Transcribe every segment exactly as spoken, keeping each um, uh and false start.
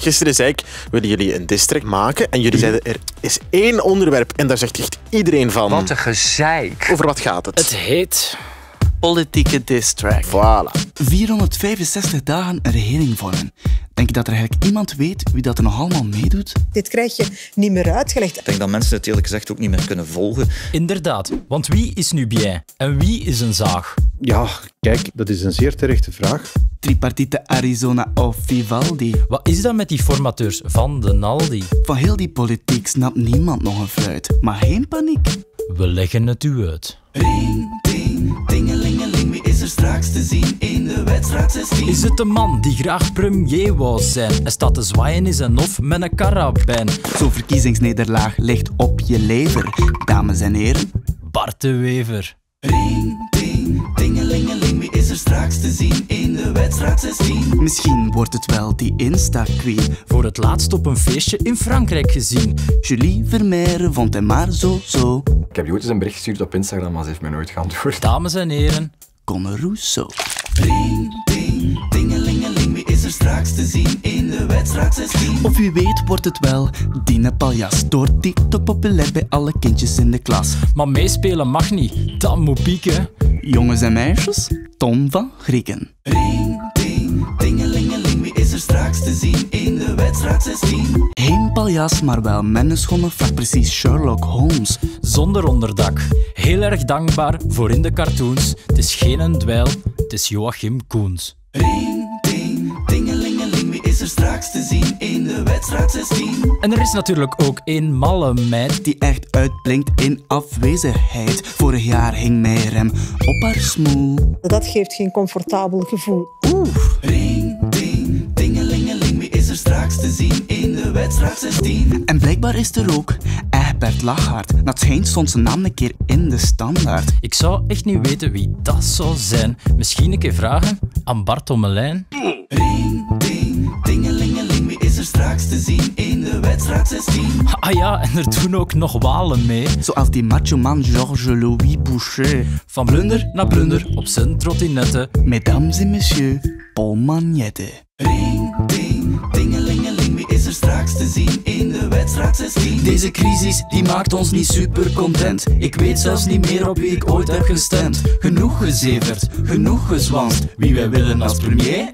gisteren zei ik, willen jullie een district maken? En jullie zeiden, er is één onderwerp en daar zegt echt iedereen van... Wat een gezeik. Over wat gaat het? Het heet politieke distrack. Voilà. vierhonderdvijfenzestig dagen een regering vormen. Denk je dat er eigenlijk iemand weet wie dat er nog allemaal meedoet? Dit krijg je niet meer uitgelegd. Ik denk dat mensen het eerlijk gezegd ook niet meer kunnen volgen. Inderdaad, want wie is nu bien en wie is een zaag? Ja, kijk, dat is een zeer terechte vraag. Tripartite Arizona of Vivaldi. Wat is dat met die formateurs van de Naldi? Van heel die politiek snapt niemand nog een fluit. Maar geen paniek. We leggen het u uit. Ring, ding, dingelingeling, wie is er straks te zien in de wedstrijd zestien? Is het de man die graag premier wou zijn? Hij staat te zwaaien in zijn hof met een karabijn. Zo'n verkiezingsnederlaag ligt op je lever. Dames en heren. Bart de Wever. Ring, ding, dingelingeling, wie is er straks te zien in de wedstrijd zestien? Misschien wordt het wel die Insta-queen. Voor het laatst op een feestje in Frankrijk gezien. Julie Vermeire vond hem maar zo zo. Ik heb je ooit eens een bericht gestuurd op Instagram, maar ze heeft mij nooit geantwoord. Dames en heren. Conor Rousseau. Ring, ding, dingelingeling, wie is er straks te zien in de wedstrijd zestien? Of wie weet wordt het wel Dine Paljas. Door TikTok populair bij alle kindjes in de klas. Maar meespelen mag niet, dat moet pieken. Jongens en meisjes, Tom van Grieken. Ring, ding, dingelingeling, wie is er straks te zien in de wedstrijd zestien? Geen Paljas, maar wel met een schone vak, precies Sherlock Holmes. Zonder onderdak, heel erg dankbaar voor in de cartoons. Het is geen een dweil, het is Joachim Koens. Ring, ding, dingelingeling, wie is er straks te zien in de wedstrijd zestien? En er is natuurlijk ook één malle meid die echt uitblinkt in afwezigheid. Vorig jaar hing Meirem op haar smoel. Dat geeft geen comfortabel gevoel. Oeh. Ring, ding, dingelingeling, wie is er straks te zien in de wedstrijd zestien? En blijkbaar is er ook Egbert Lachart. Dat schijnt stond zijn naam een keer in de standaard. Ik zou echt niet weten wie dat zou zijn. Misschien een keer vragen aan Bart Ommelijn. Ring, ding, dingelingeling, wie is er straks te zien in de wedstrijd zestien? Ah ja, en er doen ook nog walen mee. Zoals die macho man Georges Louis Boucher. Van blunder naar blunder op zijn trottinette. Mesdames et messieurs, Paul Magnette. Ring, ding, dingelingeling, wie is er straks te zien in de wedstrijd zestien? Deze crisis die maakt ons niet super content. Ik weet zelfs niet meer op wie ik ooit heb gestemd. Genoeg gezeverd, genoeg gezwanst. Wie wij willen als premier?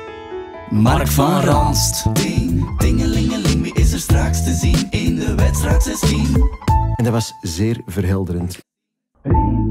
Mark van Ranst. Ding, dingelingeling, wie is er straks te zien in de wedstrijd zestien? En dat was zeer verhelderend. Ring.